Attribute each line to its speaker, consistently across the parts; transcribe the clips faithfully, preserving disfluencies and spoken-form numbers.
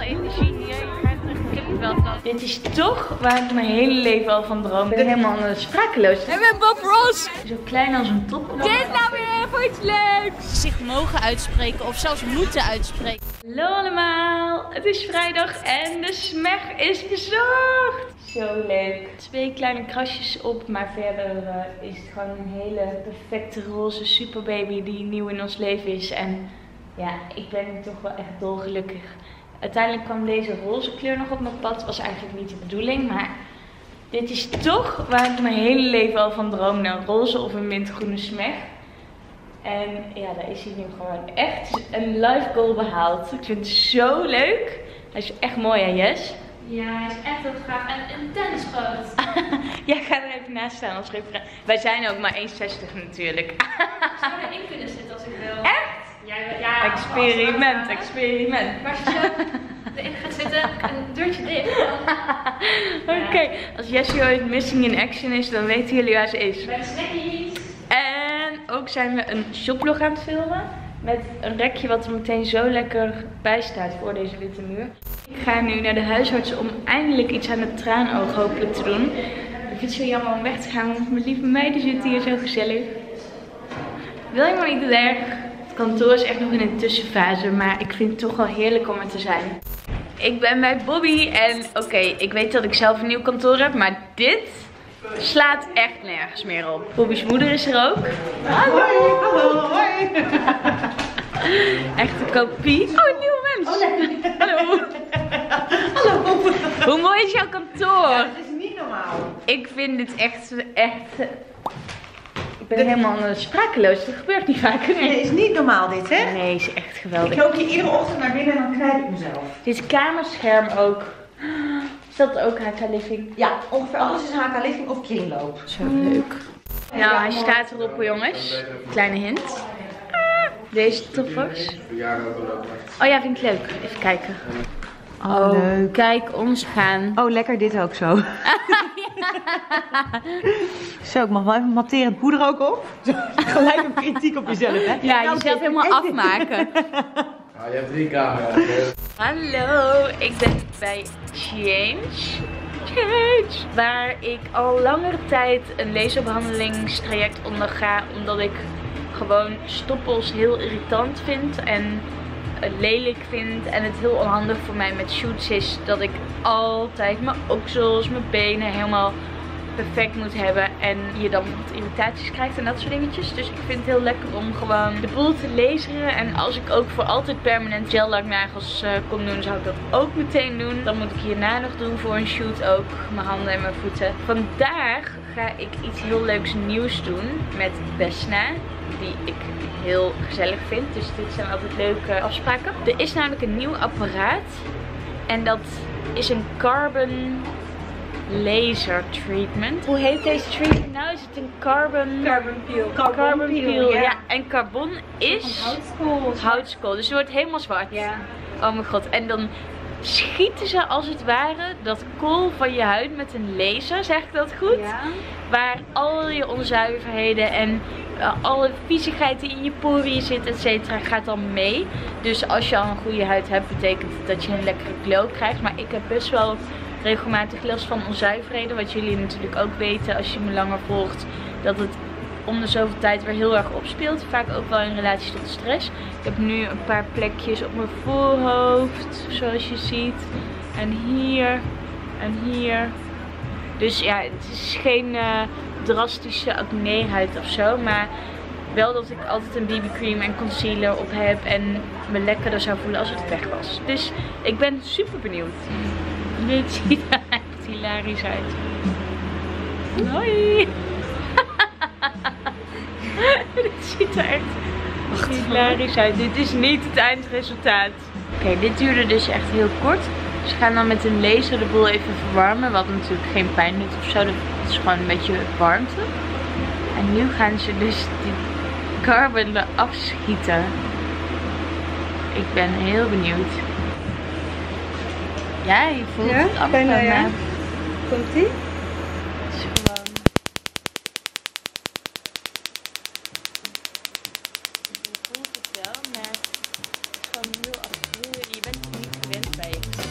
Speaker 1: energie hier. Je krijgt er een kippenvel van. Dit is toch waar ik mijn hele leven al van droom. Ik ben helemaal uh, sprakeloos. Ik ben Bob Ross. Zo klein als een top. Dit is nou weer voor iets leuks. Zich mogen uitspreken of zelfs moeten uitspreken. Hallo allemaal. Het is vrijdag en de smeg is gezocht. Zo leuk. Twee kleine krasjes op, maar verder uh, is het gewoon een hele perfecte roze superbaby die nieuw in ons leven is. En ja, ik ben toch wel echt dolgelukkig. Uiteindelijk kwam deze roze kleur nog op mijn pad. Was eigenlijk niet de bedoeling, maar dit is toch waar ik mijn hele leven al van droomde. Een roze of een mintgroene smeg. En ja, daar is hij nu gewoon echt een life goal behaald. Ik vind het zo leuk. Hij is echt mooi, hè Jess?
Speaker 2: Ja, hij is echt heel gaaf en intens groot.
Speaker 1: Jij gaat er even naast staan als referent. Wij zijn ook maar één zestig natuurlijk.
Speaker 2: Ik zou erin kunnen zitten als ik wil.
Speaker 1: Echt?
Speaker 2: Ja, ja,
Speaker 1: experiment, experiment.
Speaker 2: Maar als je zo erin gaat zitten, een deurtje dicht.
Speaker 1: Oké, okay. Als Jessie ooit missing in action is, dan weten jullie waar ze is.
Speaker 2: Bij de snackies.
Speaker 1: En ook zijn we een shoplog aan het filmen. Met een rekje wat er meteen zo lekker bij staat voor deze witte muur. Ik ga nu naar de huisarts om eindelijk iets aan het traanoog hopelijk te doen. Ik vind het zo jammer om weg te gaan, want mijn lieve meiden zitten hier zo gezellig. Wil je maar niet erg. Het kantoor is echt nog in een tussenfase, maar ik vind het toch wel heerlijk om er te zijn. Ik ben bij Bobby en oké, okay, ik weet dat ik zelf een nieuw kantoor heb, maar dit slaat echt nergens meer op. Bobby's moeder is er ook.
Speaker 3: Hallo, hallo, hoi.
Speaker 1: Echt een kopie. Oh, een nieuwe mens.
Speaker 3: Oh, nee.
Speaker 1: Hallo.
Speaker 3: Hallo.
Speaker 1: Hoe mooi is jouw kantoor?
Speaker 3: Ja, dat is niet normaal.
Speaker 1: Ik vind dit echt, echt... Ik ben de... helemaal sprakeloos. Dat gebeurt niet vaak. Nee,
Speaker 3: nee, is niet normaal dit, hè?
Speaker 1: Nee, is echt geweldig.
Speaker 3: Ik loop hier iedere ochtend naar binnen en dan knijp ik mezelf.
Speaker 1: Dit kamerscherm ook. Is dat ook H K Living?
Speaker 3: Ja, ongeveer alles is H K Living of kringloop.
Speaker 1: Zo leuk. Nou, hij staat erop, jongens. Kleine hint. Ah, deze toppers. Oh ja, vind ik leuk. Even kijken. Oh, leuk. Kijk ons gaan.
Speaker 3: Oh, lekker dit ook zo. Zo, ik mag wel even matterend poeder ook op. Gelijk een kritiek op jezelf, hè?
Speaker 1: Ja, nou, jezelf helemaal echt afmaken.
Speaker 4: Ah, je hebt drie camera's.
Speaker 1: Hallo, ik ben bij Change. Change. Waar ik al langere tijd een laserbehandelingstraject onderga. Omdat ik gewoon stoppels heel irritant vind. En lelijk vind en het heel onhandig voor mij met shoots is dat ik altijd mijn oksels, mijn benen helemaal perfect moet hebben en je dan wat irritaties krijgt en dat soort dingetjes. Dus ik vind het heel lekker om gewoon de boel te laseren en als ik ook voor altijd permanent gel-laknagels uh, kon doen, zou ik dat ook meteen doen. Dan moet ik hierna nog doen voor een shoot ook mijn handen en mijn voeten. Vandaag ga ik iets heel leuks nieuws doen met Besna, die ik heel gezellig vind. Dus dit zijn altijd leuke afspraken. Er is namelijk een nieuw apparaat. En dat is een carbon laser treatment. Hoe heet deze treatment nou? Is het een carbon...
Speaker 2: Carbon peel.
Speaker 1: Carbon, carbon peel, peel ja.
Speaker 2: ja.
Speaker 1: En carbon is...
Speaker 2: Houtskool.
Speaker 1: Houtskool. Dus het wordt helemaal zwart.
Speaker 2: Ja.
Speaker 1: Oh mijn god. En dan schieten ze als het ware dat kool van je huid met een laser. Zeg ik dat goed?
Speaker 2: Ja.
Speaker 1: Waar al je onzuiverheden en uh, alle viezigheid die in je poriën zit, et cetera, gaat dan mee. Dus als je al een goede huid hebt, betekent het dat je een lekkere glow krijgt. Maar ik heb best wel regelmatig last van onzuiverheden. Wat jullie natuurlijk ook weten als je me langer volgt. Dat het om de zoveel tijd weer heel erg opspeelt. Vaak ook wel in relatie tot stress. Ik heb nu een paar plekjes op mijn voorhoofd, zoals je ziet. En hier. En hier. Dus ja, het is geen uh, drastische acne-huid of zo. Maar wel dat ik altijd een B B cream en concealer op heb. En me lekkerder zou voelen als het weg was. Dus ik ben super benieuwd. Dit ziet er echt hilarisch uit. Hoi! Dit ziet er echt hilarisch uit. Dit is niet het eindresultaat. Oké, okay, dit duurde dus echt heel kort. Ze gaan dan met een laser de boel even verwarmen. Wat natuurlijk geen pijn doet of zo. Het is gewoon een beetje warmte. En nu gaan ze dus die carbon eraf schieten. Ik ben heel benieuwd. Ja, je voelt
Speaker 2: ja,
Speaker 1: het af.
Speaker 2: Bijna, ja. Komt ie?
Speaker 1: Het is gewoon... Je voelt het wel, maar het is gewoon heel afschuwelijk. Je bent het niet gewend bij je.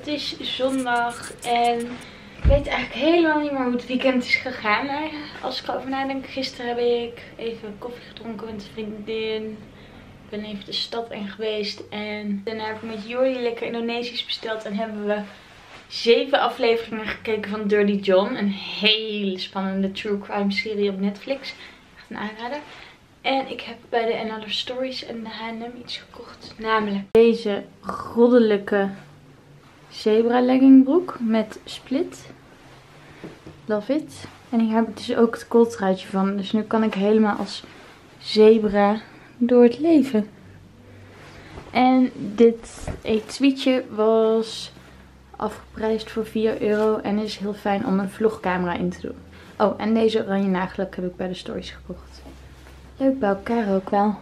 Speaker 1: Het is zondag en ik weet eigenlijk helemaal niet meer hoe het weekend is gegaan. Maar als ik erover nadenk, gisteren heb ik even koffie gedronken met een vriendin. Ik ben even de stad in geweest en daarna heb ik met Jordi lekker Indonesisch besteld. En hebben we zeven afleveringen gekeken van Dirty John. Een hele spannende true crime serie op Netflix. Echt een aanrader. En ik heb bij de Another Stories en de H en M iets gekocht. Namelijk deze goddelijke zebra leggingbroek met split. Love it. En hier heb ik dus ook het kooltruitje van. Dus nu kan ik helemaal als zebra door het leven. En dit etuietje was afgeprijsd voor vier euro. En is heel fijn om een vlogcamera in te doen. Oh, en deze oranje nagellak heb ik bij de Stories gekocht. Leuk bij elkaar ook wel.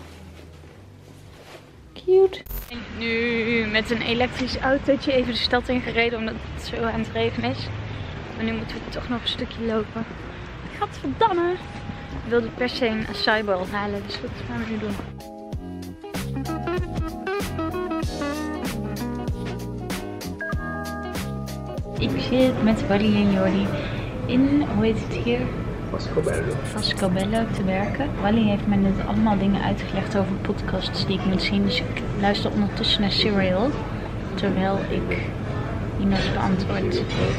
Speaker 1: Cute. Nu met een elektrisch autootje even de stad ingereden omdat het zo aan het regenen is. Maar nu moeten we toch nog een stukje lopen. Gadverdamme! Ik wilde per se een acai bowl halen, dus dat gaan we nu doen. Ik zit met Wally en Jordi in, hoe heet het hier?
Speaker 4: Vascobello.
Speaker 1: Vascobello te werken. Wally heeft mij net allemaal dingen uitgelegd over podcasts die ik moet zien. Dus ik luister ondertussen naar Serial. Terwijl ik e-mails beantwoord.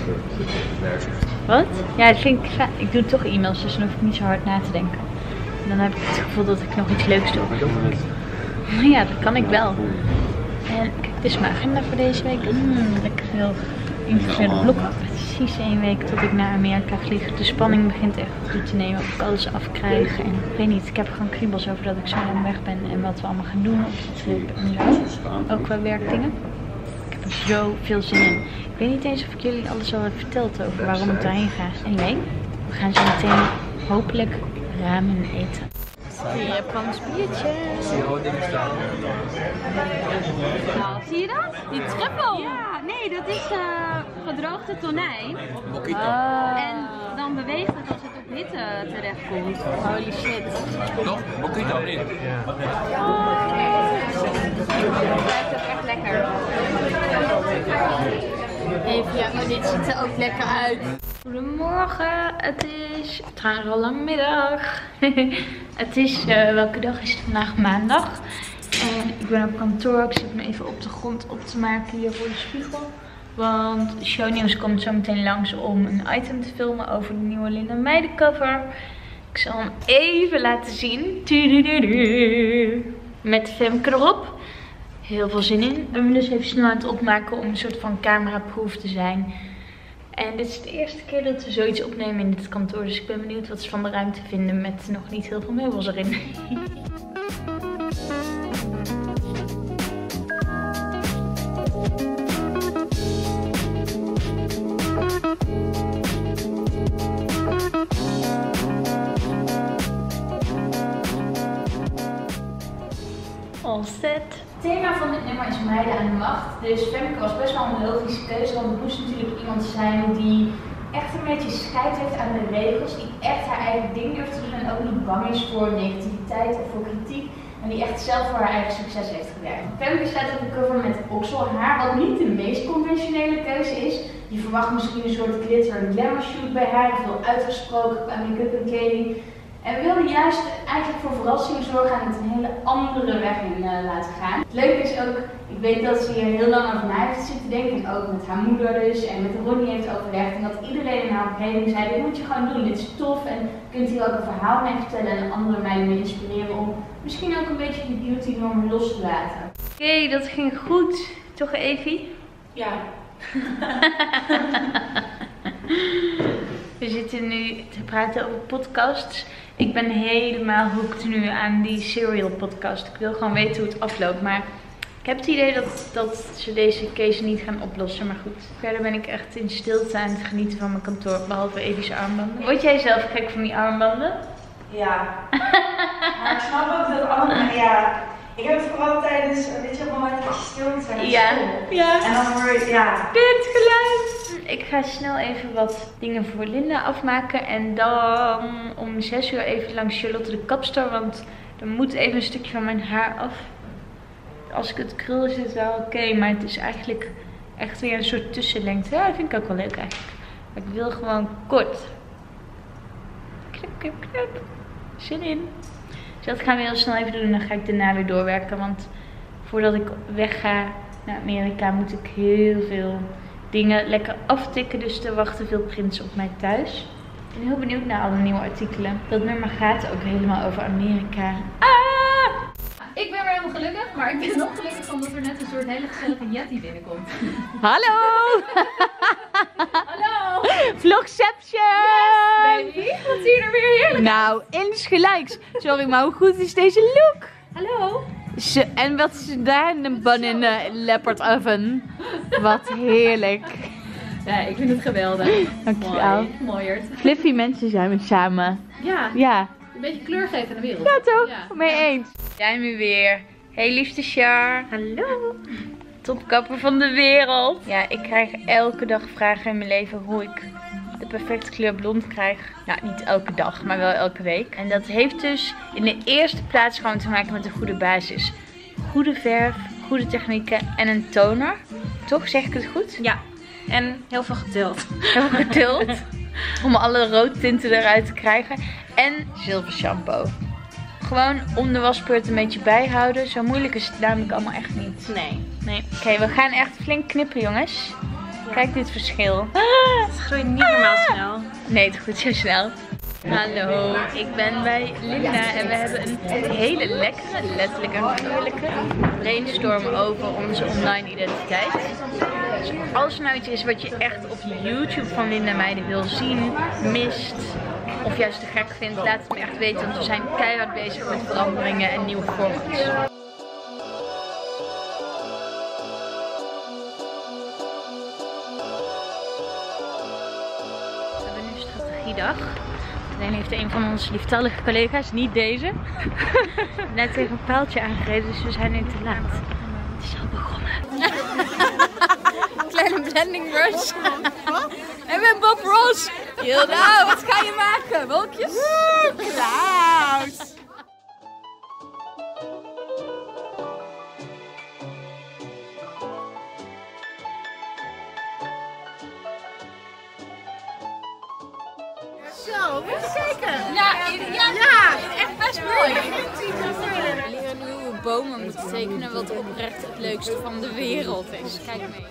Speaker 1: Wat? Ja, dat vind ik fijn. Ik doe toch e-mails, dus dan hoef ik niet zo hard na te denken. En dan heb ik het gevoel dat ik nog iets leuks doe. Maar ja, dat kan ik wel. En kijk, dit is mijn agenda voor deze week. Mm, lekker veel ingevulde blokken. Precies één week tot ik naar Amerika vlieg. De spanning begint echt toe te nemen of ik alles afkrijg. En ik weet niet, ik heb gewoon kriebels over dat ik zo lang weg ben. En wat we allemaal gaan doen op die trip en zo. Ook qua werkdingen. Ik heb er zo veel zin in. Ik weet niet eens of ik jullie alles al heb verteld over waarom ik daarheen ga. Anyway, we gaan zo meteen hopelijk ramen eten. Japans biertje.
Speaker 2: Nou, zie je dat? Die truffel. Ja, nee, dat is uh, gedroogde tonijn.
Speaker 1: Oh.
Speaker 2: En dan beweegt het als het op hitte terechtkomt.
Speaker 1: Holy shit.
Speaker 4: Toch? Mojito niet?
Speaker 2: Het blijft ook echt lekker.
Speaker 1: Even, ja, maar dit ziet er ook lekker uit. Goedemorgen, het is trouwens al lang middag. Het is, uh, welke dag is het vandaag? Maandag. En ik ben op kantoor, ik zit me even op de grond op te maken hier voor de spiegel. Want Shownieuws komt zo meteen langs om een item te filmen over de nieuwe Linda Meijden cover. Ik zal hem even laten zien. Met Femke erop. Heel veel zin in. Ik ben dus even snel aan het opmaken om een soort van cameraproof te zijn. En dit is de eerste keer dat we zoiets opnemen in dit kantoor. Dus ik ben benieuwd wat ze van de ruimte vinden met nog niet heel veel meubels erin. All set. Het thema van dit nummer is meiden aan de macht. Dus Femke was best wel een logische keuze, want het moest natuurlijk iemand zijn die echt een beetje scheid heeft aan de regels, die echt haar eigen ding durft te doen en ook niet bang is voor negativiteit of voor kritiek. En die echt zelf voor haar eigen succes heeft gewerkt. Femke staat op de cover met okselhaar, wat niet de meest conventionele keuze is. Je verwacht misschien een soort glitter en glamour shoot bij haar, veel uitgesproken qua make-up en kleding. En we wilden juist eigenlijk voor verrassing zorgen en het een hele andere weg in uh, laten gaan. Het leuke is ook, ik weet dat ze hier heel lang over na heeft zitten denken. En ook met haar moeder dus en met Ronnie heeft overlegd. En dat iedereen in haar omgeving zei, dit moet je gewoon doen, dit is tof. En je kunt hier ook een verhaal mee vertellen en andere meiden mee inspireren om misschien ook een beetje die beauty normen los te laten. Oké, okay, dat ging goed. Toch Evie?
Speaker 2: Ja.
Speaker 1: We zitten nu te praten over podcasts. Ik ben helemaal hooked nu aan die Serial podcast. Ik wil gewoon weten hoe het afloopt. Maar ik heb het idee dat, dat ze deze case niet gaan oplossen. Maar goed, verder ben ik echt in stilte aan het genieten van mijn kantoor. Behalve Evie's armbanden. Word jij zelf gek van die armbanden?
Speaker 3: Ja. Maar ik snap ook dat allemaal, ja. Ik heb het vooral tijdens, weet je, op het moment dat je stil moet zijn.
Speaker 1: Ja. Ja.
Speaker 3: En dan hoor je, ja.
Speaker 1: Dit geluid. Ik ga snel even wat dingen voor Linda afmaken. En dan om zes uur even langs Charlotte de kapster. Want er moet even een stukje van mijn haar af. Als ik het krul is het wel oké. Okay, maar het is eigenlijk Echt weer een soort tussenlengte. Ja, dat vind ik ook wel leuk eigenlijk. Maar ik wil gewoon kort. Knip, knip, knip. Zin in. Dus dat gaan we heel snel even doen en dan ga ik daarna weer doorwerken. Want voordat ik wegga naar Amerika moet ik heel veel dingen lekker aftikken. Dus er wachten veel prints op mij thuis. Ik ben heel benieuwd naar alle nieuwe artikelen. Dat nummer gaat ook helemaal over Amerika. Ah!
Speaker 2: Ik ben weer helemaal gelukkig, maar ik ben nog gelukkig omdat er net een soort hele gezellige Yeti binnenkomt.
Speaker 1: Hallo!
Speaker 2: Hallo!
Speaker 1: Vlogception!
Speaker 2: Yes, baby! Wat zie je er weer heerlijk?
Speaker 1: Nou, insgelijks. Sorry, maar hoe goed is deze look?
Speaker 2: Hallo!
Speaker 1: Ze, en wat is daar? Een bun in de leopard oven. Wat heerlijk.
Speaker 2: Ja, ik vind het geweldig.
Speaker 1: Dankjewel.
Speaker 2: Mooi, mooierd.
Speaker 1: Flippy mensen zijn we samen.
Speaker 2: Ja,
Speaker 1: Ja.
Speaker 2: een beetje kleur geven aan de wereld.
Speaker 1: Ja toch?
Speaker 2: Ja.
Speaker 1: Mee eens. Zijn we weer. Hey liefste Char. Hallo. Topkapper van de wereld. Ja, ik krijg elke dag vragen in mijn leven hoe ik de perfecte kleur blond krijg. Nou, niet elke dag, maar wel elke week. En dat heeft dus in de eerste plaats gewoon te maken met een goede basis. Goede verf, goede technieken en een toner. Toch? Zeg ik het goed?
Speaker 2: Ja. En heel veel geduld.
Speaker 1: Heel veel geduld. Om alle roodtinten eruit te krijgen. En zilver shampoo. Gewoon om de wasbeurt een beetje bijhouden. Zo moeilijk is het namelijk allemaal echt niet.
Speaker 2: Nee.
Speaker 1: Nee. Oké, okay, we gaan echt flink knippen jongens. Ja. Kijk dit verschil.
Speaker 2: Het groeit niet normaal snel.
Speaker 1: Nee, het groeit zo snel. Hallo, ik ben bij Linda en we hebben een hele lekkere, letterlijk een heerlijke brainstorm over onze online identiteit. Dus als er nou iets is wat je echt op YouTube van Linda Meijden wil zien, mist of juist te gek vindt, laat het me echt weten. Want we zijn keihard bezig met veranderingen en nieuwe formats. We hebben nu strategiedag. Alleen heeft een van onze lieftallige collega's, niet deze, net tegen een paaltje aangereden, dus we zijn nu te laat. Het is al begonnen. Kleine blending brush. En ben Bob Ross. Hilda, wat ga je maken? Wolkjes? Cloud.
Speaker 2: Zo, zeker.
Speaker 1: Ja, ja, ja, echt best mooi. We leren nu hoe we bomen moeten tekenen wat oprecht het leukste van de wereld is. Kijk mee.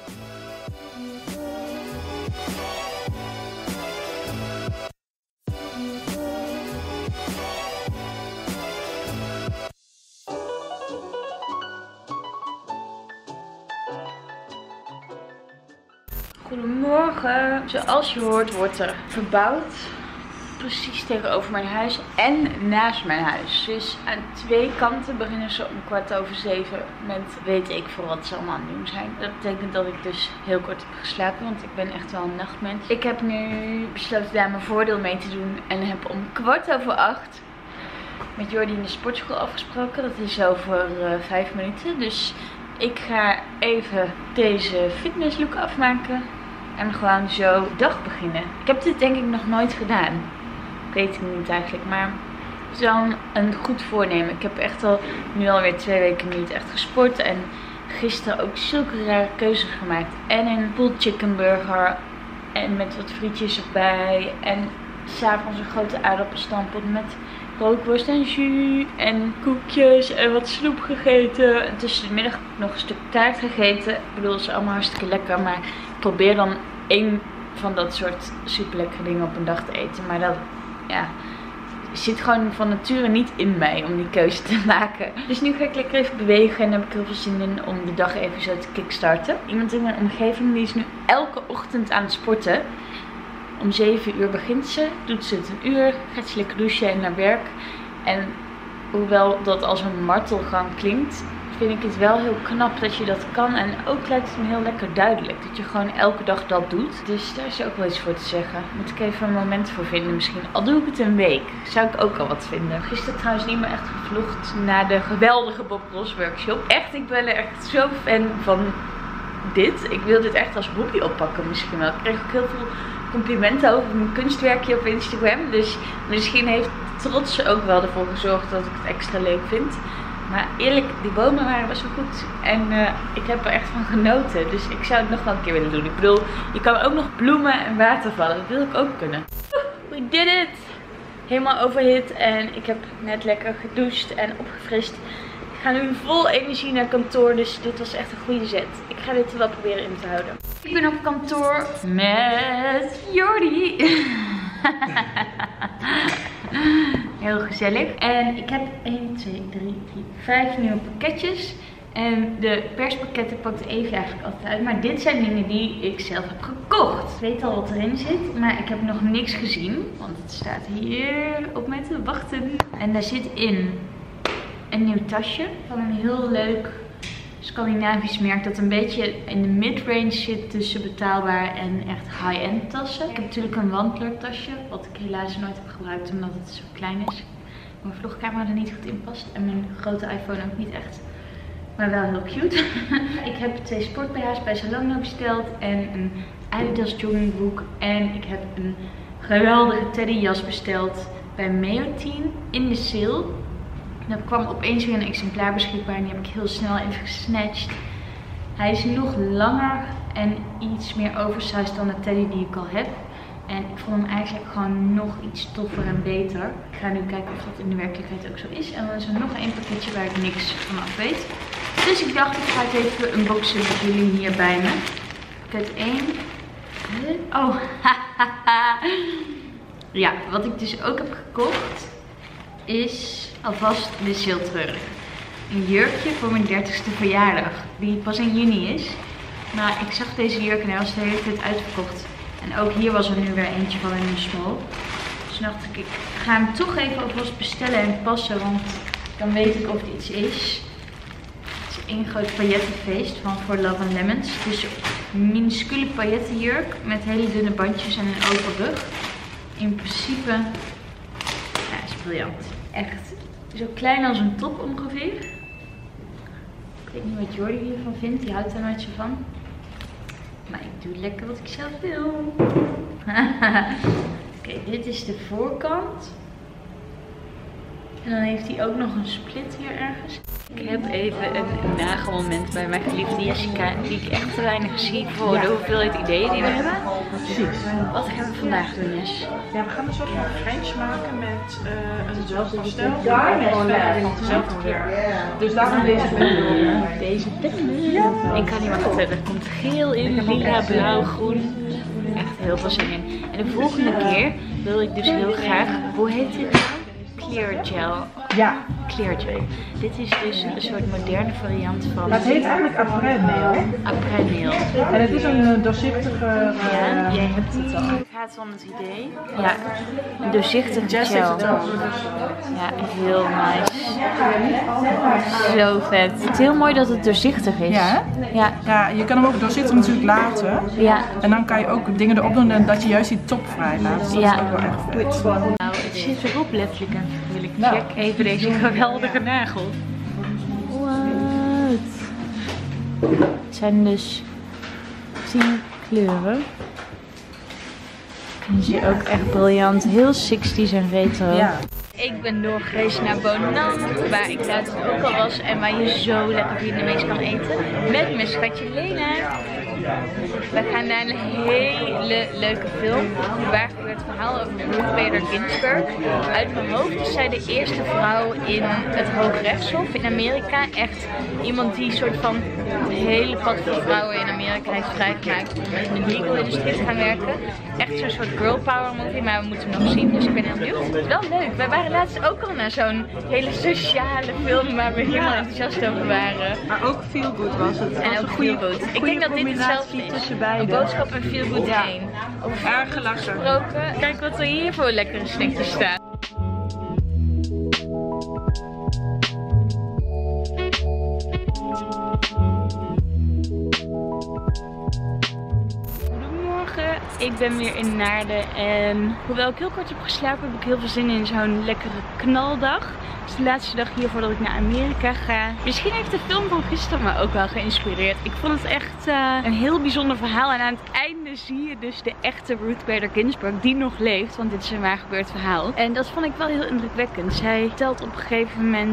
Speaker 1: Goedemorgen. Zoals je hoort wordt er verbouwd. Precies tegenover mijn huis en naast mijn huis. Dus aan twee kanten beginnen ze om kwart over zeven met weet ik voor wat ze allemaal aan het doen zijn. Dat betekent dat ik dus heel kort heb geslapen, want ik ben echt wel een nachtmens. Ik heb nu besloten daar mijn voordeel mee te doen en heb om kwart over acht met Jordi in de sportschool afgesproken. Dat is over uh, vijf minuten. Dus ik ga even deze fitnesslook afmaken en gewoon zo de dag beginnen. Ik heb dit denk ik nog nooit gedaan. Ik weet het niet eigenlijk, maar het is wel een goed voornemen. Ik heb echt al nu alweer twee weken niet echt gesport en gisteren ook zulke rare keuzes gemaakt. En een pulled chicken burger en met wat frietjes erbij en s'avonds een grote aardappelstampot met rookworst en jus en koekjes en wat snoep gegeten. En tussen de middag nog een stuk taart gegeten. Ik bedoel, het is allemaal hartstikke lekker, maar ik probeer dan één van dat soort super lekkere dingen op een dag te eten. Maar dat, ja, zit gewoon van nature niet in mij om die keuze te maken. Dus nu ga ik lekker even bewegen en daar heb ik heel veel zin in om de dag even zo te kickstarten. Iemand in mijn omgeving die is nu elke ochtend aan het sporten. Om zeven uur begint ze, doet ze het een uur, gaat ze lekker douchen en naar werk. En hoewel dat als een martelgang klinkt, vind ik het wel heel knap dat je dat kan. En ook lijkt het me heel lekker duidelijk dat je gewoon elke dag dat doet. Dus daar is ook wel iets voor te zeggen. Moet ik even een moment voor vinden misschien. Al doe ik het een week, zou ik ook al wat vinden. Gisteren trouwens niet meer echt gevlogd na de geweldige Bob Ross workshop. Echt, ik ben er echt zo fan van dit. Ik wil dit echt als hobby oppakken misschien wel. Ik kreeg ook heel veel complimenten over mijn kunstwerkje op Instagram. Dus misschien heeft trots ook wel ervoor gezorgd dat ik het extra leuk vind. Maar eerlijk, die bomen waren best wel goed. En uh, ik heb er echt van genoten. Dus ik zou het nog wel een keer willen doen. Ik bedoel, je kan ook nog bloemen en watervallen. Dat wil ik ook kunnen. We did it! Helemaal overhit. En ik heb net lekker gedoucht en opgefrist. Ik ga nu vol energie naar kantoor. Dus dit was echt een goede zet. Ik ga dit wel proberen in te houden. Ik ben op kantoor met Jordi. Heel gezellig. En ik heb één, twee, drie, vier, vijf nieuwe pakketjes. En de perspakketten pakte Evie eigenlijk altijd uit. Maar dit zijn dingen die ik zelf heb gekocht. Ik weet al wat erin zit, maar ik heb nog niks gezien. Want het staat hier op mij te wachten. En daar zit in een nieuw tasje van een heel leuk Scandinavisch merk. Dat een beetje in de mid-range zit tussen betaalbaar en echt high-end tassen. Ik heb natuurlijk een wandlertasje, wat ik helaas nooit heb gebruikt omdat het zo klein is. Mijn vlogcamera er niet goed in past en mijn grote iPhone ook niet echt. Maar wel heel cute. Ik heb twee sport B H's bij Zalando besteld en een Adidas joggingbroek. En ik heb een geweldige teddyjas besteld bij Meoteen in de sale. Er kwam opeens weer een exemplaar beschikbaar en die heb ik heel snel even gesnatcht. Hij is nog langer en iets meer oversized dan de teddy die ik al heb. En ik vond hem eigenlijk gewoon nog iets toffer en beter. Ik ga nu kijken of dat in de werkelijkheid ook zo is. En dan is er nog één pakketje waar ik niks van af weet. Dus ik dacht, ik ga het even unboxen met jullie hier bij me. Pakket één. Oh, ja, wat ik dus ook heb gekocht is alvast de ziltreur. Een jurkje voor mijn dertigste verjaardag. Die pas in juni is. Maar ik zag deze jurk en hij was de hele tijd uitverkocht. En ook hier was er nu weer eentje van in een small. Dus dacht ik, ik ga hem toch even alvast bestellen en passen. Want dan weet ik of het iets is. Het is één groot paillettenfeest van For Love and Lemons. Het is een minuscule paillettenjurk met hele dunne bandjes en een open rug. In principe, ja, is briljant. Echt zo klein als een top ongeveer. Ik weet niet wat Jordi hiervan vindt. Die houdt er nooit zo van. Maar ik doe lekker wat ik zelf wil. Oké, okay, dit is de voorkant. En dan heeft hij ook nog een split hier ergens. Ik heb even een nagelmoment bij mijn geliefde Jessica, die ik echt te weinig zie voor ja. de hoeveelheid ideeën die we hebben.
Speaker 5: Precies.
Speaker 1: Wat gaan we vandaag doen, Jess?
Speaker 5: Ja, we gaan een soort van French maken met uh, een pastel. Gewoon van dezelfde kleur. Dus daarom deze pen.
Speaker 1: Deze pen. Ja. Ik kan niet wachten. Er komt geel in, lila, blauw, groen. Echt heel veel zin in. En de volgende keer wil ik dus heel graag, hoe heet dit nou? Clear gel.
Speaker 5: Ja.
Speaker 1: Clear gel. Dit is dus een soort moderne variant van...
Speaker 5: Het heet eigenlijk après nail.
Speaker 1: Après nail.
Speaker 5: En het is een doorzichtige... Uh,
Speaker 1: ja, jij hebt het al. Gaat van het idee. Ja, een doorzichtige
Speaker 5: Jess
Speaker 1: gel.
Speaker 5: heeft het ook.
Speaker 1: Ja, heel nice. Zo vet. Het is heel mooi dat het doorzichtig is.
Speaker 5: Ja,
Speaker 1: ja.
Speaker 5: Ja, je kan hem ook doorzichtig natuurlijk laten.
Speaker 1: Ja.
Speaker 5: En dan kan je ook dingen erop doen en dat je juist die top vrij laat. Dus dat
Speaker 1: ja.
Speaker 5: is ook wel echt vet.
Speaker 1: Nou, het zit erop letterlijk. Wil ik check even deze geweldige nagel. Wat? Het zijn dus tien kleuren. En ze ook echt briljant. Heel zestig's en retro.
Speaker 5: Ja.
Speaker 1: Ik ben doorgereisd naar Bonant, waar ik laatst ook al was en waar je zo lekker Vietnamees kan eten. Met mijn schatje Lena. We gaan naar een hele leuke film. Waar gebeurt het verhaal over Ruth Bader Ginsburg. Uit mijn hoofd is zij de eerste vrouw in het Hoogrechtshof in Amerika. Echt iemand die soort van het hele pad voor vrouwen in Amerika heeft vrijgemaakt om in de legal industrie te gaan werken. Echt zo'n soort girl power movie, maar we moeten hem nog zien, dus ik ben heel benieuwd. Het is wel leuk. Wij waren laatst ook al naar zo'n hele sociale film waar we helemaal enthousiast over waren.
Speaker 5: Maar ook feel good was het.
Speaker 1: En ook feel good. Ik denk dat dit hetzelfde is. Een boodschap en feel good
Speaker 5: ja.
Speaker 1: heen. Over erg gesproken. Kijk wat er hier voor lekkere snackjes staan. Goedemorgen, ik ben weer in Naarden en hoewel ik heel kort heb geslapen heb ik heel veel zin in zo'n lekkere knaldag. Het is de laatste dag hier voordat ik naar Amerika ga. Misschien heeft de film van gisteren me ook wel geïnspireerd. Ik vond het echt uh, een heel bijzonder verhaal. En aan het einde zie je dus de echte Ruth Bader Ginsburg die nog leeft. Want dit is een waar gebeurd verhaal. En dat vond ik wel heel indrukwekkend. Zij vertelt op een gegeven moment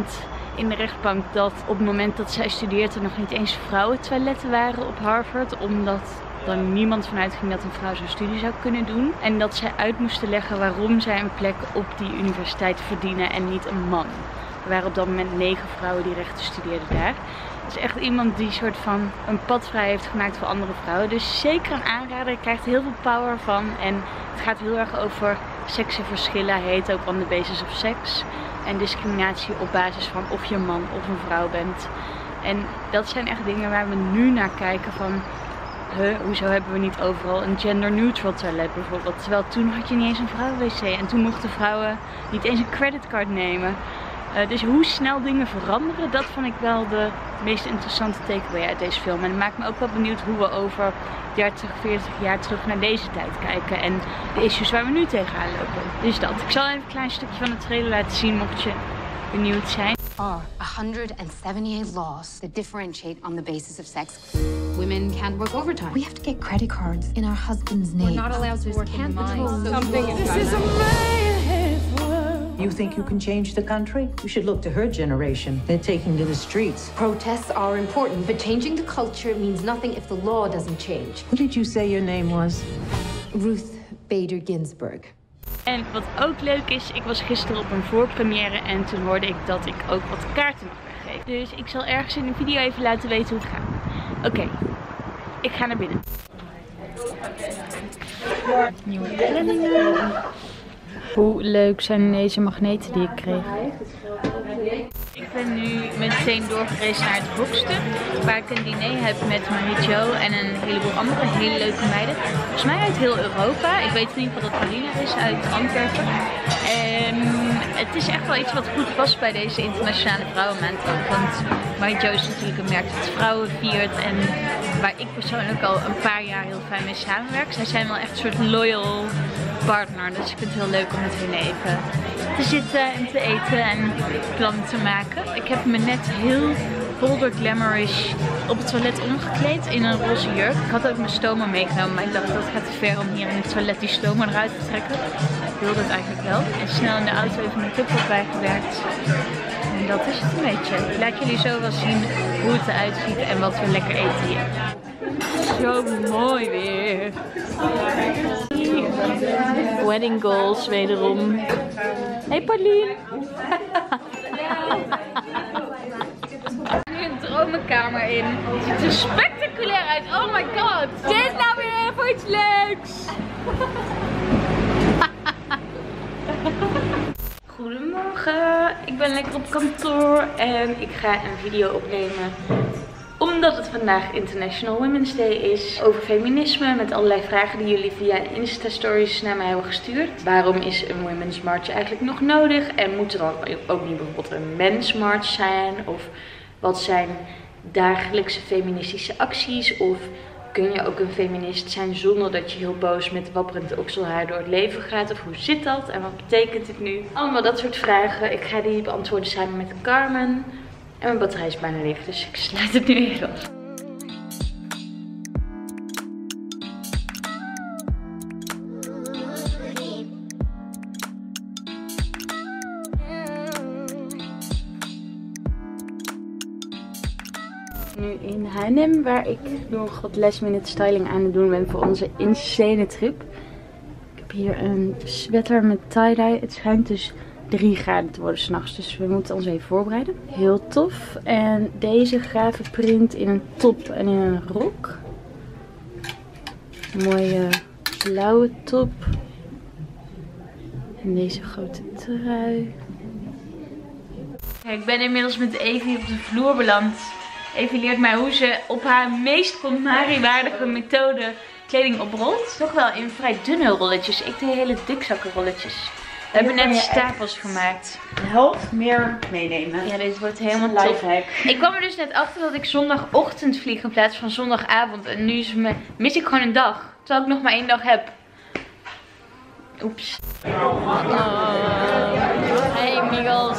Speaker 1: in de rechtbank dat op het moment dat zij studeerde nog niet eens vrouwentoiletten waren op Harvard. Omdat er niemand vanuit ging dat een vrouw zo'n studie zou kunnen doen. En dat zij uit moesten leggen waarom zij een plek op die universiteit verdienen en niet een man. Er waren op dat moment negen vrouwen die rechten studeerden daar. Het is echt iemand die soort van een pad vrij heeft gemaakt voor andere vrouwen. Dus zeker een aanrader. Je krijgt er heel veel power van. En het gaat heel erg over seksenverschillen. Hij heet ook On the Basis of Sex. En discriminatie op basis van of je een man of een vrouw bent. En dat zijn echt dingen waar we nu naar kijken van... Huh, hoezo hebben we niet overal een gender neutral toilet bijvoorbeeld. Terwijl toen had je niet eens een vrouwen-wc. En toen mochten vrouwen niet eens een creditcard nemen. Uh, dus hoe snel dingen veranderen, dat vond ik wel de meest interessante takeaway uit deze film. En het maakt me ook wel benieuwd hoe we over dertig, veertig jaar terug naar deze tijd kijken. En de issues waar we nu tegenaan lopen. Dus dat. Ik zal even een klein stukje van de trailer laten zien mocht je benieuwd zijn.
Speaker 6: Are one hundred seventy-eight laws that differentiate on the basis of sex. Women can't work overtime. We have to get credit cards in our husband's name. We're not allowed to work in mine. Something
Speaker 7: This is a man's world. You think you can change the country? You should look to her generation. They're taking to the streets.
Speaker 6: Protests are important, but changing the culture means nothing if the law doesn't change.
Speaker 7: What did you say your name was?
Speaker 6: Ruth Bader Ginsburg.
Speaker 1: En wat ook leuk is, ik was gisteren op een voorpremière en toen hoorde ik dat ik ook wat kaarten mag weggeven. Dus ik zal ergens in de video even laten weten hoe het gaat. Oké, okay, ik ga naar binnen. Nieuwe planningen. Hoe leuk zijn deze magneten die ik kreeg? Ik ben nu meteen doorgereisd naar het Hoekstuk, waar ik een diner heb met Marie-Jo en een heleboel andere hele leuke meiden. Volgens mij uit heel Europa. Ik weet in ieder geval dat Marina is uit Antwerpen. En het is echt wel iets wat goed past bij deze internationale vrouwenmaand ook. Want Marie-Jo is natuurlijk een merk dat vrouwen viert en waar ik persoonlijk al een paar jaar heel fijn mee samenwerk. Zij zijn wel echt een soort loyal partner, dus ik vind het heel leuk om met hen even te zitten en te eten en plannen te maken. Ik heb me net heel bolder glamourish op het toilet omgekleed in een roze jurk. Ik had ook mijn stoma meegenomen, maar ik dacht dat gaat te ver om hier in het toilet die stoma eruit te trekken. Ik wilde het eigenlijk wel. En snel in de auto even mijn make-up op bijgewerkt. En dat is het een beetje. Ik laat jullie zo wel zien hoe het eruit ziet en wat we lekker eten hier. Zo mooi weer. Hier. Wedding goals wederom. Hey Paulien. Nu een dromenkamer in. Het ziet er spectaculair uit. Oh my god. Dit is nou weer voor iets leuks. Goedemorgen. Ik ben lekker op kantoor en ik ga een video opnemen. Omdat het vandaag International Women's Day is. Over feminisme met allerlei vragen die jullie via Insta Stories naar mij hebben gestuurd. Waarom is een Women's March eigenlijk nog nodig? En moet er dan ook niet bijvoorbeeld een Men's March zijn? Of wat zijn dagelijkse feministische acties? Of kun je ook een feminist zijn zonder dat je heel boos met wapperend okselhaar door het leven gaat? Of hoe zit dat? En wat betekent het nu? Allemaal dat soort vragen. Ik ga die beantwoorden samen met Carmen. En mijn batterij is bijna leeg, dus ik sluit het nu even af. Nu in H en M, waar ik nog wat last minute styling aan het doen ben voor onze insane trip. Ik heb hier een sweater met tie-dye. Het schijnt dus drie graden te worden s'nachts, dus we moeten ons even voorbereiden. Heel tof. En deze gave print in een top en in een rok. Een mooie blauwe top. En deze grote trui. Kijk, ik ben inmiddels met Evie op de vloer beland. Evie leert mij hoe ze op haar meest KonMari-waardige methode kleding oprolt. Toch wel in vrij dunne rolletjes. Ik deed hele dikzakkenrolletjes. We hebben net stapels gemaakt.
Speaker 3: Helft meer meenemen.
Speaker 1: Ja, dit wordt helemaal top. Ik kwam er dus net achter dat ik zondagochtend vlieg in plaats van zondagavond. En nu is me, mis ik gewoon een dag. Terwijl ik nog maar één dag heb. Oeps. Oh. Hey amigos.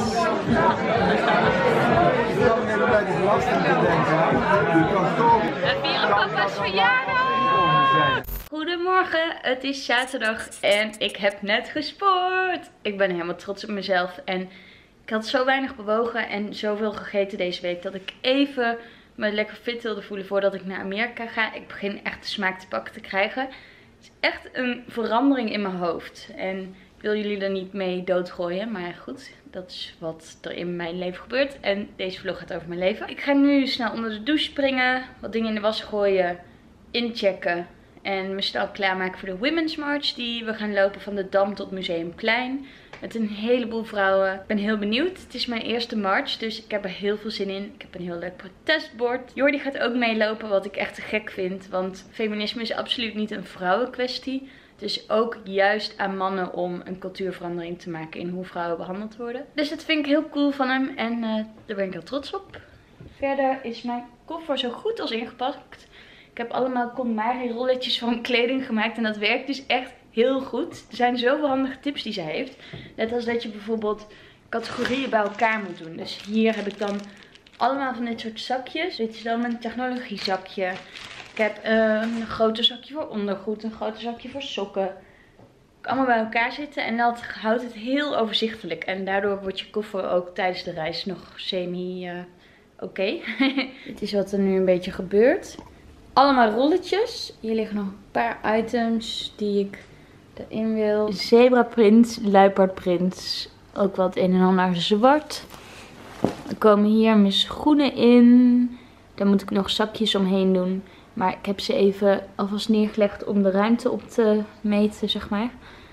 Speaker 1: We vieren papa's verjaardag. Goedemorgen, het is zaterdag en ik heb net gesport. Ik ben helemaal trots op mezelf en Ik had zo weinig bewogen en zoveel gegeten deze week dat ik even me lekker fit wilde voelen voordat ik naar Amerika ga. Ik begin echt de smaak te pakken te krijgen. Het is echt een verandering in mijn hoofd. En ik wil jullie er niet mee doodgooien, maar goed, dat is wat er in mijn leven gebeurt. En deze vlog gaat over mijn leven. Ik ga nu snel onder de douche springen, wat dingen in de was gooien, inchecken. En me snel klaarmaken voor de Women's March die we gaan lopen van de Dam tot Museumplein. Met een heleboel vrouwen. Ik ben heel benieuwd. Het is mijn eerste march, dus ik heb er heel veel zin in. Ik heb een heel leuk protestbord. Jordi gaat ook meelopen, wat ik echt te gek vind. Want feminisme is absoluut niet een vrouwenkwestie. Het is ook juist aan mannen om een cultuurverandering te maken in hoe vrouwen behandeld worden. Dus dat vind ik heel cool van hem en uh, daar ben ik heel trots op. Verder is mijn koffer zo goed als ingepakt. Ik heb allemaal KonMari rolletjes van kleding gemaakt en dat werkt dus echt heel goed. Er zijn zoveel handige tips die zij heeft. Net als dat je bijvoorbeeld categorieën bij elkaar moet doen. Dus hier heb ik dan allemaal van dit soort zakjes. Dit is dan mijn technologie zakje. Ik heb een groter zakje voor ondergoed, een groter zakje voor sokken. Allemaal bij elkaar zitten en dat houdt het heel overzichtelijk. En daardoor wordt je koffer ook tijdens de reis nog semi uh, oké. Okay. Dit is wat er nu een beetje gebeurt. Allemaal rolletjes. Hier liggen nog een paar items die ik erin wil. Zebra print, luipaard print. Ook wat een en ander zwart. Er komen hier mijn schoenen in. Daar moet ik nog zakjes omheen doen. Maar ik heb ze even alvast neergelegd om de ruimte op te meten, zeg maar.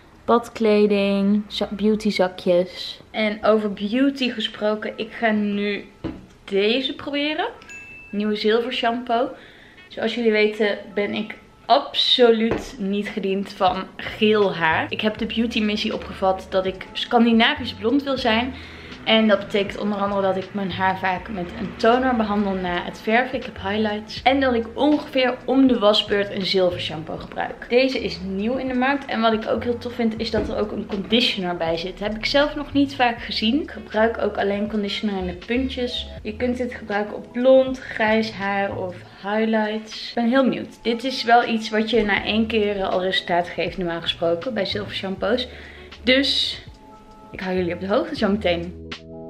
Speaker 1: Badkleding, beauty zakjes. En over beauty gesproken, ik ga nu deze proberen. Nieuwe zilver shampoo. Zoals jullie weten ben ik absoluut niet gediend van geel haar. Ik heb de beauty missie opgevat dat ik Scandinavisch blond wil zijn. En dat betekent onder andere dat ik mijn haar vaak met een toner behandel na het verven. Ik heb highlights. En dat ik ongeveer om de wasbeurt een zilver shampoo gebruik. Deze is nieuw in de markt. En wat ik ook heel tof vind is dat er ook een conditioner bij zit. Dat heb ik zelf nog niet vaak gezien. Ik gebruik ook alleen conditioner in de puntjes. Je kunt dit gebruiken op blond, grijs haar of highlights. Ik ben heel benieuwd. Dit is wel iets wat je na één keer al resultaat geeft normaal gesproken bij zilver shampoos. Dus ik hou jullie op de hoogte zo meteen.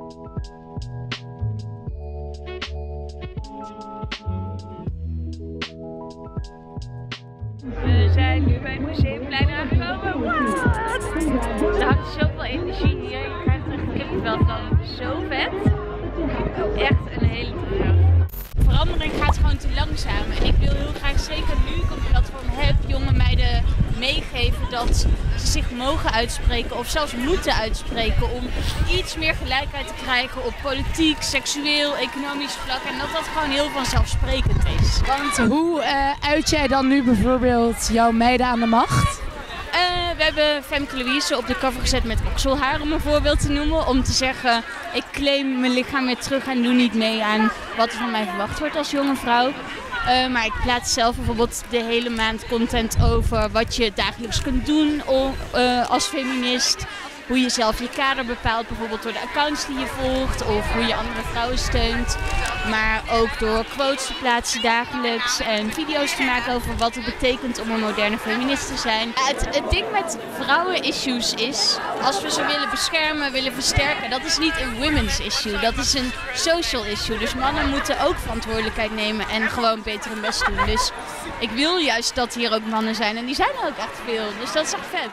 Speaker 1: We zijn nu bij het Museumplein aangekomen. What? Er hangt zoveel energie hier. Je krijgt er een kippenvel van. Zo vet. Echt een hele toffe. Verandering gaat gewoon te langzaam. En ik wil heel graag, zeker nu ik een platform heb, jonge meiden meegeven dat ze zich mogen uitspreken of zelfs moeten uitspreken om iets meer gelijkheid te krijgen op politiek, seksueel, economisch vlak. En dat dat gewoon heel vanzelfsprekend is.
Speaker 8: Want hoe uh, uit jij dan nu bijvoorbeeld jouw meiden aan de macht?
Speaker 1: Uh, we hebben Femke Louise op de cover gezet met okselhaar, om een voorbeeld te noemen. Om te zeggen, ik claim mijn lichaam weer terug en doe niet mee aan wat er van mij verwacht wordt als jonge vrouw. Uh, maar ik plaats zelf bijvoorbeeld de hele maand content over wat je dagelijks kunt doen om, uh, als feminist. Hoe je zelf je kader bepaalt, bijvoorbeeld door de accounts die je volgt of hoe je andere vrouwen steunt. Maar ook door quotes te plaatsen dagelijks en video's te maken over wat het betekent om een moderne feminist te zijn. Het, het ding met vrouwen-issues is, als we ze willen beschermen, willen versterken, dat is niet een women's issue, dat is een social issue. Dus mannen moeten ook verantwoordelijkheid nemen en gewoon beter hun best doen. Dus ik wil juist dat hier ook mannen zijn en die zijn er ook echt veel, dus dat is echt vet.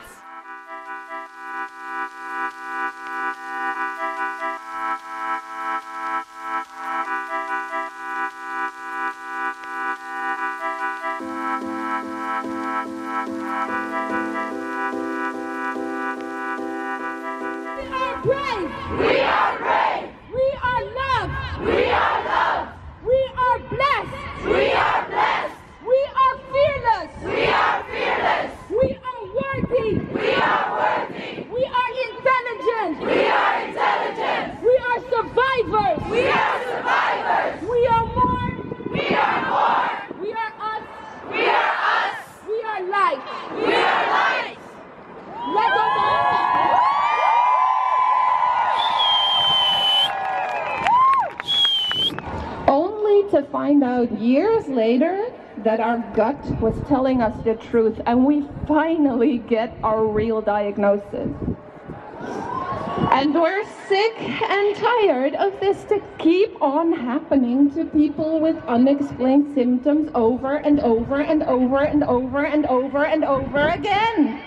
Speaker 9: We are brave. We are loved. We are loved. We are blessed. We are blessed. We are fearless. We are fearless. We are worthy. We are worthy. We are intelligent. We are intelligent. We are survivors. We are survivors. We are more. We are more. We are us. We are us. We are light. We are light. Let us all. Only to find out years later that our gut was telling us the truth and we finally get our real diagnosis. And we're sick and tired of this to keep on happening to people with unexplained symptoms over and over and over and over and over and over again.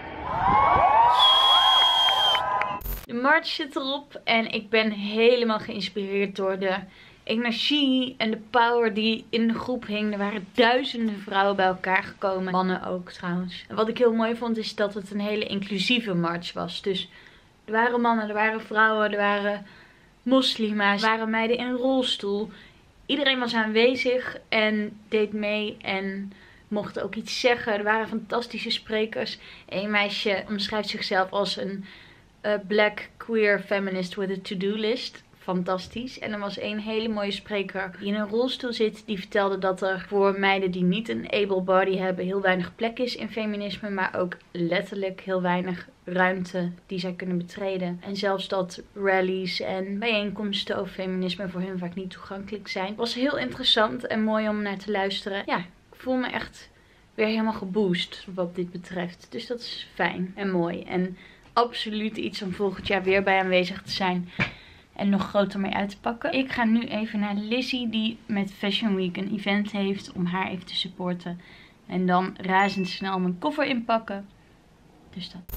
Speaker 1: De march zit erop en ik ben helemaal geïnspireerd door de energie en de power die in de groep hing. Er waren duizenden vrouwen bij elkaar gekomen. Mannen ook trouwens. En wat ik heel mooi vond is dat het een hele inclusieve march was. Dus er waren mannen, er waren vrouwen, er waren moslima's, er waren meiden in een rolstoel. Iedereen was aanwezig en deed mee en mocht ook iets zeggen. Er waren fantastische sprekers. Eén meisje omschrijft zichzelf als een uh, black queer feminist with a to-do list. Fantastisch. En er was één hele mooie spreker die in een rolstoel zit. Die vertelde dat er voor meiden die niet een able body hebben heel weinig plek is in feminisme. Maar ook letterlijk heel weinig ruimte die zij kunnen betreden. En zelfs dat rallies en bijeenkomsten over feminisme voor hun vaak niet toegankelijk zijn. Het was heel interessant en mooi om naar te luisteren. Ja, ik voel me echt weer helemaal geboost wat dit betreft. Dus dat is fijn en mooi. En absoluut iets om volgend jaar weer bij aanwezig te zijn. En nog groter mee uit te pakken. Ik ga nu even naar Lizzie die met Fashion Week een event heeft om haar even te supporten. En dan razendsnel mijn koffer inpakken. Dus dat.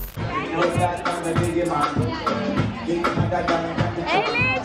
Speaker 2: Hey Liz!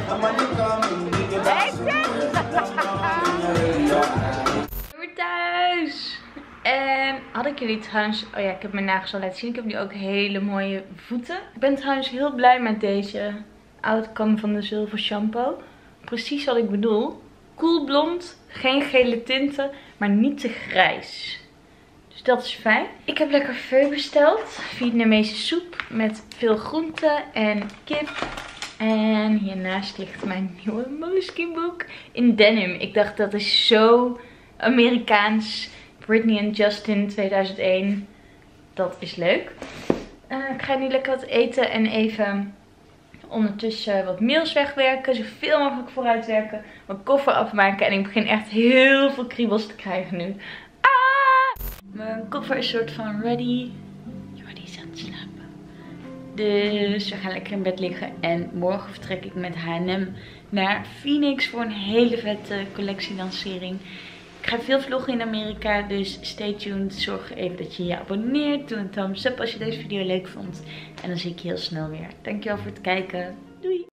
Speaker 1: Weer thuis! En had ik jullie trouwens... Oh ja, ik heb mijn nagels al laten zien. Ik heb nu ook hele mooie voeten. Ik ben trouwens heel blij met deze outcome van de zilver shampoo. Precies wat ik bedoel. Koel blond, geen gele tinten, maar niet te grijs. Dus dat is fijn. Ik heb lekker pho besteld. Vietnamese soep met veel groenten en kip. En hiernaast ligt mijn nieuwe Moleskine boek in denim. Ik dacht dat is zo Amerikaans. Britney en Justin tweeduizend één. Dat is leuk. Uh, ik ga nu lekker wat eten en even ondertussen wat mails wegwerken. Zoveel mogelijk vooruit werken. Mijn koffer afmaken. En ik begin echt heel veel kriebels te krijgen nu. Ah! Mijn koffer is soort van ready. Jordi is aan het slapen. Dus we gaan lekker in bed liggen. En morgen vertrek ik met H en M naar Phoenix voor een hele vette collectielancering. Ik ga veel vloggen in Amerika, dus stay tuned. Zorg even dat je je abonneert. Doe een thumbs up als je deze video leuk vond. En dan zie ik je heel snel weer. Dankjewel voor het kijken. Doei!